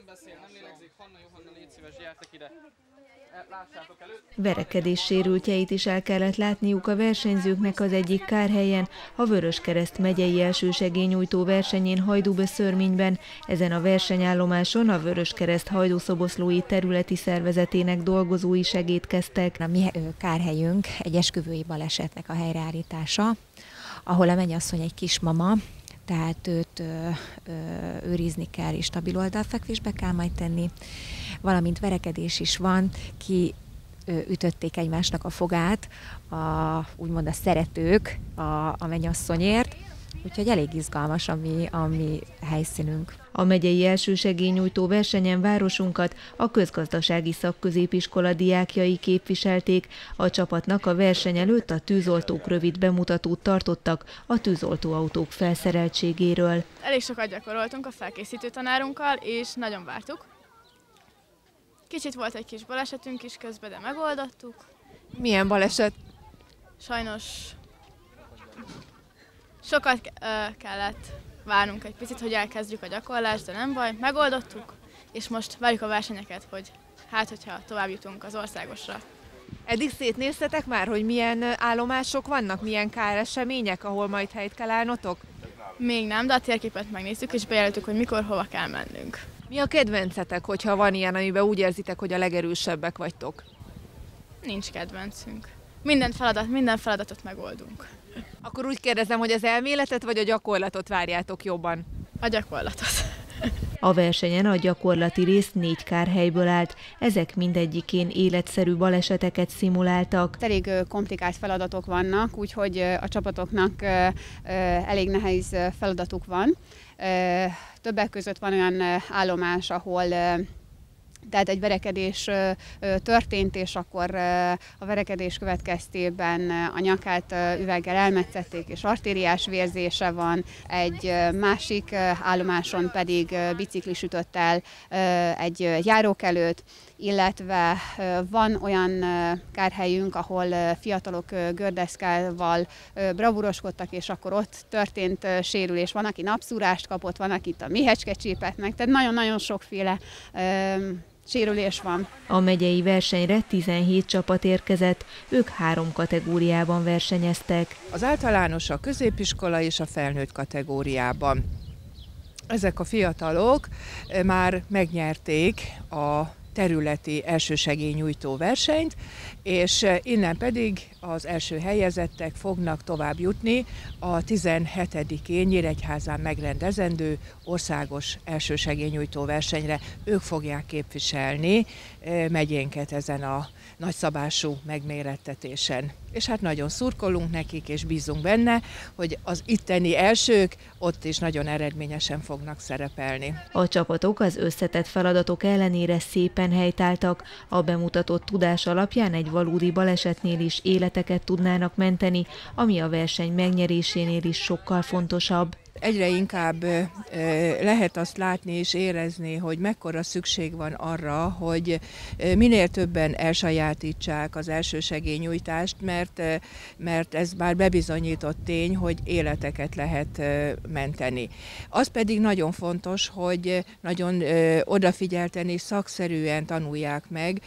Verekedés sérültjeit is el kellett látniuk a versenyzőknek az egyik kárhelyen, a Vöröskereszt megyei elsősegélynyújtó versenyén Hajdúböszörményben. Ezen a versenyállomáson a Vöröskereszt hajdúszoboszlói területi szervezetének dolgozói segédkeztek. A mi kárhelyünk egy esküvői balesetnek a helyreállítása, ahol a mennyasszony egy kismama, tehát őt őrizni kell és stabil oldalfekvésbe kell majd tenni, valamint verekedés is van, ütötték egymásnak a fogát, úgymond a szeretők a mennyasszonyért, úgyhogy elég izgalmas a mi helyszínünk. A megyei elsősegélynyújtó versenyen városunkat a közgazdasági szakközépiskola diákjai képviselték. A csapatnak a verseny előtt a tűzoltók rövid bemutatót tartottak a tűzoltóautók felszereltségéről. Elég sokat gyakoroltunk a felkészítő tanárunkkal, és nagyon vártuk. Kicsit volt egy kis balesetünk is közben, de megoldottuk. Milyen baleset? Sajnos sokat kellett várnunk egy picit, hogy elkezdjük a gyakorlást, de nem baj, megoldottuk, és most várjuk a versenyeket, hogy hogyha tovább jutunk az országosra. Eddig szétnéztetek már, hogy milyen állomások vannak, milyen káresemények, ahol majd helyt kell állnotok? Még nem, de a térképet megnéztük, és bejelöltük, hogy mikor, hova kell mennünk. Mi a kedvencetek, hogyha van ilyen, amiben úgy érzitek, hogy a legerősebbek vagytok? Nincs kedvencünk. Minden feladatot megoldunk. Akkor úgy kérdezem, hogy az elméletet vagy a gyakorlatot várjátok jobban? A gyakorlatot. A versenyen a gyakorlati rész 4 kárhelyből állt, ezek mindegyikén életszerű baleseteket szimuláltak. Elég komplikált feladatok vannak, úgyhogy a csapatoknak elég nehéz feladatuk van. Többek között van olyan állomás, ahol tehát egy verekedés történt, és akkor a verekedés következtében a nyakát üveggel elmetszették, és artériás vérzése van. Egy másik állomáson pedig biciklis ütött el egy járókelőt, illetve van olyan kárhelyünk, ahol fiatalok gördeszkával bravúroskodtak, és akkor ott történt sérülés. Van, aki napszúrást kapott, van, aki a méhecske csípett meg, tehát nagyon-nagyon sokféle sérülés van. A megyei versenyre 17 csapat érkezett, ők 3 kategóriában versenyeztek. Az általános, a középiskola és a felnőtt kategóriában. Ezek a fiatalok már megnyerték a területi elsősegélynyújtó versenyt, és innen pedig az első helyezettek fognak tovább jutni a 17-én Nyíregyházán megrendezendő országos elsősegélynyújtó versenyre. Ők fogják képviselni megyénket ezen a nagyszabású megmérettetésen. És hát nagyon szurkolunk nekik, és bízunk benne, hogy az itteni elsők ott is nagyon eredményesen fognak szerepelni. A csapatok az összetett feladatok ellenére szépen helytálltak. A bemutatott tudás alapján egy valódi balesetnél is életeket tudnának menteni, ami a verseny megnyerésénél is sokkal fontosabb. Egyre inkább lehet azt látni és érezni, hogy mekkora szükség van arra, hogy minél többen elsajátítsák az elsősegélynyújtást, mert ez már bebizonyított tény, hogy életeket lehet menteni. Az pedig nagyon fontos, hogy nagyon odafigyelten és szakszerűen tanulják meg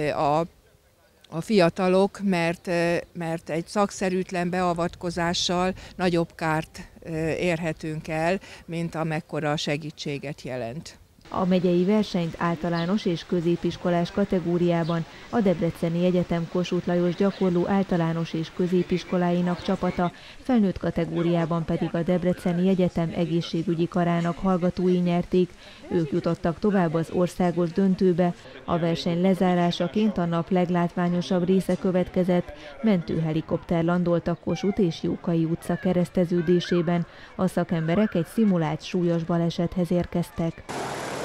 a fiatalok, mert egy szakszerűtlen beavatkozással nagyobb kárt érhetünk el, mint amekkora segítséget jelent. A megyei versenyt általános és középiskolás kategóriában a Debreceni Egyetem Kossuth Lajos gyakorló általános és középiskoláinak csapata, felnőtt kategóriában pedig a Debreceni Egyetem egészségügyi karának hallgatói nyerték. Ők jutottak tovább az országos döntőbe. A verseny lezárásaként a nap leglátványosabb része következett. Mentőhelikopter landolt a Kossuth és Jókai utca kereszteződésében. A szakemberek egy szimulált súlyos balesethez érkeztek.